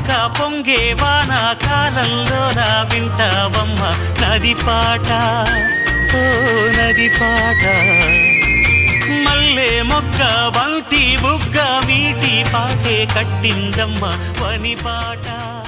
పొంగే వాన కాలంలో నా వింటావమ్మ నది పాట ఓ నది పాట మల్లె మొగ్గ బంతి బుగ్గ మీటి పాటే కట్టిందమ్మ వని పాట